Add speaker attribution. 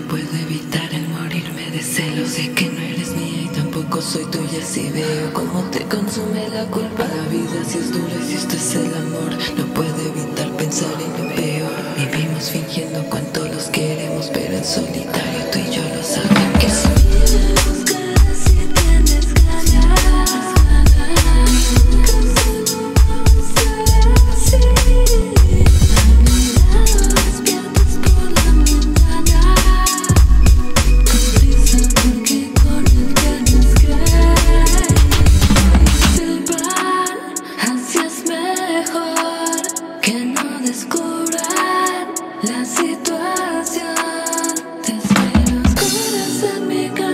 Speaker 1: puedo evitar el morirme de celos. Sé que no eres mía y tampoco soy tuya. Si veo cómo te consume la culpa. La vida si es dura y si esto es el amor. No puedo evitar pensar en lo peor. Vivimos fingiendo cuánto los queremos, pero en solitario tú y yo lo sabemos. Que si me buscas si tienes ganas, la situación. Te espero oscuras en mi casa.